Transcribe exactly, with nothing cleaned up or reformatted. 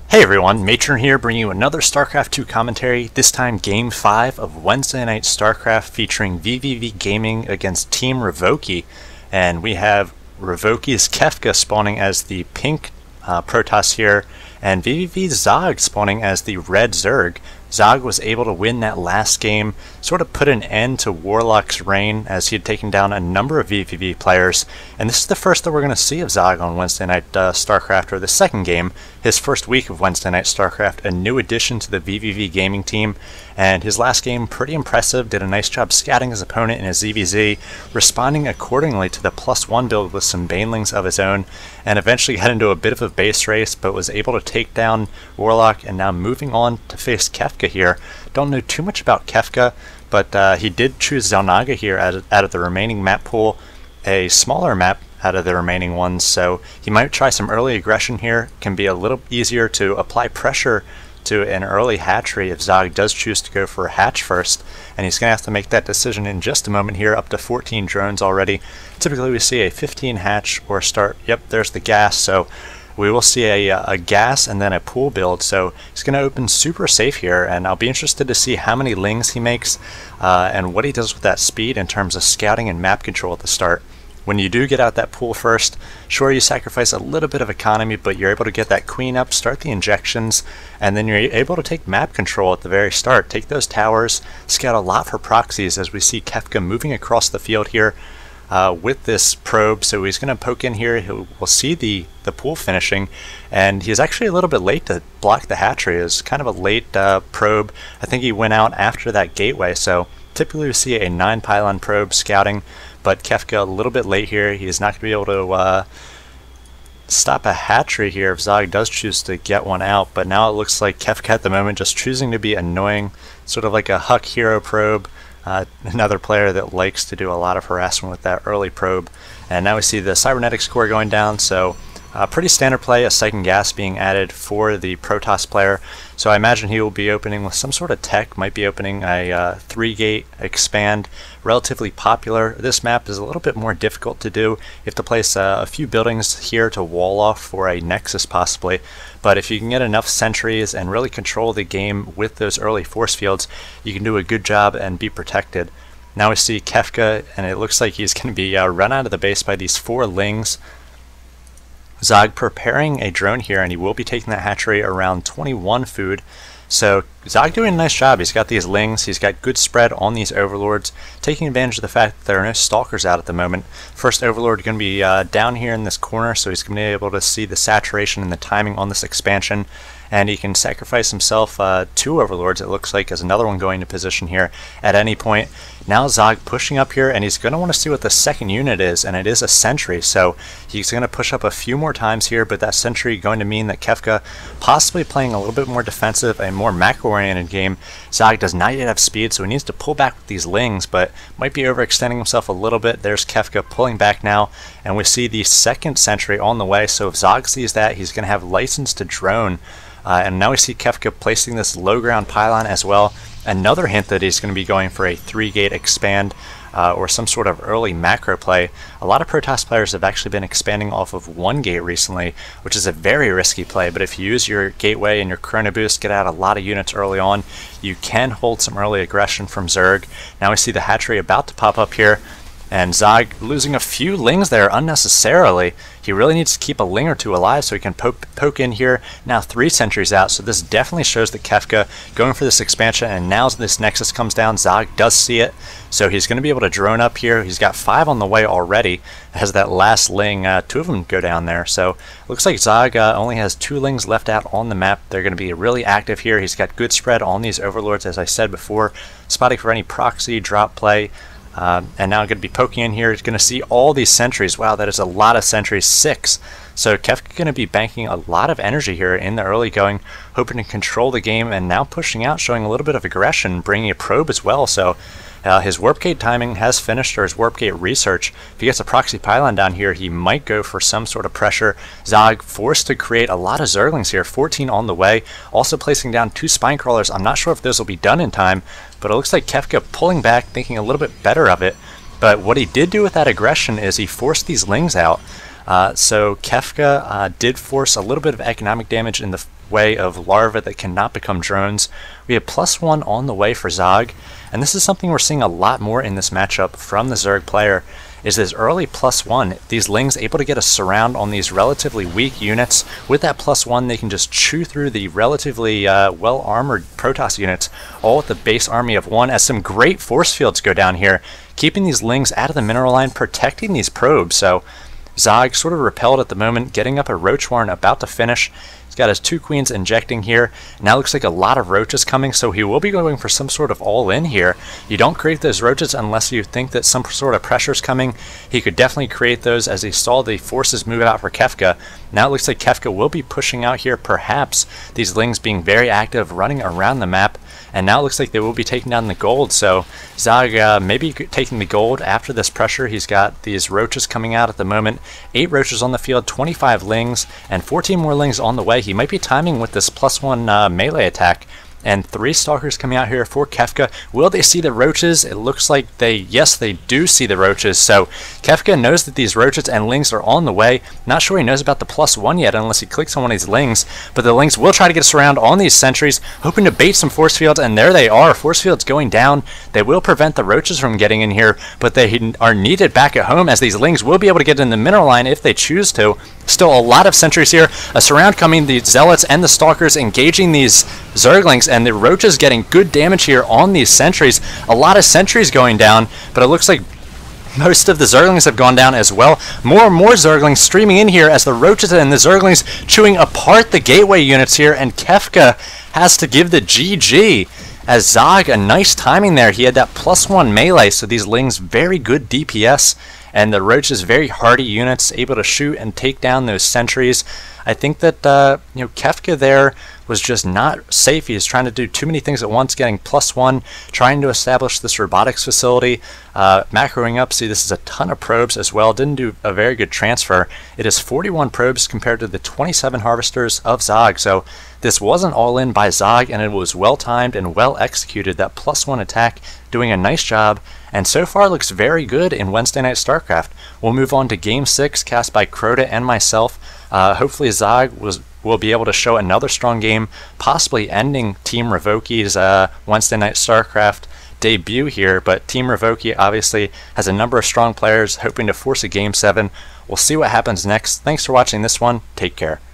Hey everyone, Matron here bringing you another StarCraft two commentary, this time Game five of Wednesday Night StarCraft featuring V V V Gaming against Team Revoki. And we have Revoki's Kefka spawning as the pink uh, Protoss here, and V V V's Zog spawning as the red Zerg. Zog was able to win that last game, sort of put an end to Warlock's reign as he had taken down a number of V V V players, and this is the first that we're going to see of Zog on Wednesday Night uh, StarCraft, or the second game, his first week of Wednesday Night StarCraft, a new addition to the V V V gaming team, and his last game pretty impressive, did a nice job scouting his opponent in his Z V Z, responding accordingly to the plus one build with some Banelings of his own, and eventually got into a bit of a base race, but was able to take down Warlock, and now moving on to face Kefka here. Don't know too much about Kefka, but uh, he did choose Xel'Naga here out of, out of the remaining map pool, a smaller map out of the remaining ones, so he might try some early aggression here. Can be a little easier to apply pressure to an early hatchery if Zog does choose to go for a hatch first, and he's going to have to make that decision in just a moment here. Up to fourteen drones already. Typically we see a fifteen hatch or start. Yep, there's the gas, so we will see a, a gas and then a pool build, so he's going to open super safe here, and I'll be interested to see how many lings he makes uh, and what he does with that speed in terms of scouting and map control at the start. When you do get out that pool first, sure, you sacrifice a little bit of economy, but you're able to get that queen up, start the injections, and then you're able to take map control at the very start. Take those towers, scout a lot for proxies as we see Kefka moving across the field here uh, with this probe. So he's going to poke in here, he'll, we'll see the, the pool finishing, and he's actually a little bit late to block the hatchery. It's kind of a late uh, probe. I think he went out after that gateway, so typically we see a nine pylon probe scouting, but Kefka a little bit late here. He's not going to be able to uh, stop a hatchery here if Zog does choose to get one out, but now it looks like Kefka at the moment just choosing to be annoying, sort of like a Huck hero probe, uh, another player that likes to do a lot of harassment with that early probe. And now we see the cybernetics core going down, so Uh, pretty standard play, a second gas being added for the Protoss player. So I imagine he will be opening with some sort of tech, might be opening a uh, three gate expand, relatively popular. This map is a little bit more difficult to do. You have to place uh, a few buildings here to wall off for a nexus possibly, but if you can get enough sentries and really control the game with those early force fields, you can do a good job and be protected. Now we see Kefka, and it looks like he's going to be uh, run out of the base by these four lings. Zog preparing a drone here, and he will be taking that hatchery around twenty-one food. So Zog doing a nice job. He's got these lings, he's got good spread on these overlords, taking advantage of the fact that there are no stalkers out at the moment. First overlord going to be uh, down here in this corner, so he's going to be able to see the saturation and the timing on this expansion, and he can sacrifice himself uh, two overlords, it looks like, as another one going to position here at any point. Now Zog pushing up here, and he's going to want to see what the second unit is, and it is a sentry, so he's going to push up a few more times here, but that sentry going to mean that Kefka possibly playing a little bit more defensive, a more macro-oriented game. Zog does not yet have speed, so he needs to pull back with these lings, but might be overextending himself a little bit. There's Kefka pulling back now, and we see the second sentry on the way, so if Zog sees that, he's going to have license to drone. Uh, and now we see Kefka placing this low ground pylon as well. Another hint that he's going to be going for a three gate expand uh, or some sort of early macro play. A lot of Protoss players have actually been expanding off of one gate recently, which is a very risky play, but if you use your gateway and your chrono boost, get out a lot of units early on, you can hold some early aggression from Zerg. Now we see the hatchery about to pop up here, and Zog losing a few lings there unnecessarily. He really needs to keep a ling or two alive so he can poke, poke in here. Now three sentries out, so this definitely shows that Kefka going for this expansion, and now as this nexus comes down, Zog does see it, so he's going to be able to drone up here. He's got five on the way already. Has that last ling, uh, two of them go down there, so looks like Zog uh, only has two lings left out on the map. They're going to be really active here. He's got good spread on these overlords, as I said before, spotting for any proxy drop play. Uh, and now I'm going to be poking in here. He's going to see all these sentries. Wow, that is a lot of sentries, six. So Kefka going to be banking a lot of energy here in the early going, hoping to control the game, and now pushing out, showing a little bit of aggression, bringing a probe as well. So uh, his warp gate timing has finished, or his warp gate research. If he gets a proxy pylon down here, he might go for some sort of pressure. Zog forced to create a lot of Zerglings here, fourteen on the way, also placing down two spine crawlers. I'm not sure if those will be done in time, but it looks like Kefka pulling back, thinking a little bit better of it. But what he did do with that aggression is he forced these lings out. Uh, so Kefka uh, did force a little bit of economic damage in the way of larvae that cannot become drones. We have plus one on the way for Zog, and this is something we're seeing a lot more in this matchup from the Zerg player, is this early plus one. These Lings able to get a surround on these relatively weak units. With that plus one, they can just chew through the relatively uh, well-armored Protoss units, all with the base army of one, as some great force fields go down here, keeping these Lings out of the mineral line, protecting these probes. So Zog sort of repelled at the moment, getting up a Roach Warren about to finish. He's got his two queens injecting here. Now looks like a lot of roaches coming, so he will be going for some sort of all-in here. You don't create those roaches unless you think that some sort of pressure's coming. He could definitely create those as he saw the forces move out for Kefka. Now it looks like Kefka will be pushing out here, perhaps these Lings being very active, running around the map. And now it looks like they will be taking down the gold, so Zog uh, maybe taking the gold after this pressure. He's got these roaches coming out at the moment. Eight roaches on the field, twenty-five Lings, and fourteen more Lings on the way. He might be timing with this plus one uh, melee attack. And three Stalkers coming out here for Kefka. Will they see the roaches? It looks like they, yes, they do see the roaches. So Kefka knows that these roaches and Lings are on the way. Not sure he knows about the plus one yet unless he clicks on one of these Lings. But the Lings will try to get us around on these sentries, hoping to bait some force fields, and there they are. Force fields going down. They will prevent the roaches from getting in here, but they are needed back at home, as these Lings will be able to get in the mineral line if they choose to. Still a lot of sentries here. A surround coming, the Zealots and the Stalkers engaging these Zerglings, and the roaches getting good damage here on these sentries. A lot of sentries going down, but it looks like most of the Zerglings have gone down as well. More and more Zerglings streaming in here as the roaches and the Zerglings chewing apart the gateway units here, and Kefka has to give the G G. As Zog, a nice timing there. He had that plus one melee, so these Lings very good D P S, and the roaches very hardy units, able to shoot and take down those sentries. I think that uh, you know, Kefka there was just not safe. He was trying to do too many things at once, getting plus one, trying to establish this robotics facility, uh, macroing up. See, this is a ton of probes as well. Didn't do a very good transfer. It is forty-one probes compared to the twenty-seven harvesters of Zog. So this wasn't all in by Zog, and it was well timed and well executed. That plus one attack doing a nice job, and so far looks very good in Wednesday Night StarCraft. We'll move on to Game six, cast by Crota and myself. Uh, hopefully Zog was, will be able to show another strong game, possibly ending Team Revoki's uh, Wednesday Night StarCraft debut here, but Team Revoki obviously has a number of strong players hoping to force a Game seven. We'll see what happens next. Thanks for watching this one. Take care.